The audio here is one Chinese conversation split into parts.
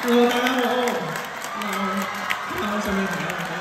Hello， 大家好。Hello， 上面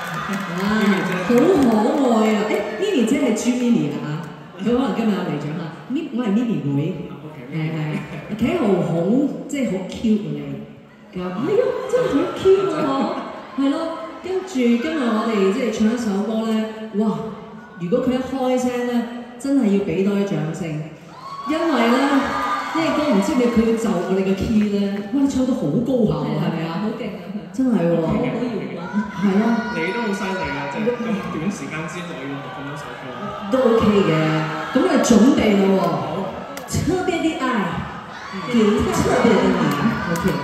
好可愛啊！誒 ，Mimi 姐係朱 Mimi 啦嚇，佢可能今日有嚟獎嚇。我係 Mimi 妹，係企豪好即係好 cute 啊你，係啊，真係好 cute 啊嗬，係咯。跟住今日我哋即係唱一首歌咧，哇！如果佢一開聲咧，真係要俾多啲掌聲，因為咧呢個歌唔知佢要就我哋嘅 key 咧，哇！你唱到好高下喎，係咪啊？ 好勁啊！ 真係喎， 好搖滾。 係咯。 你都好犀利啊！即係咁短時間之內要學咁多首歌。 都 OK 嘅，咁我哋準備咯喎，特別的愛，給特別的你 ，OK。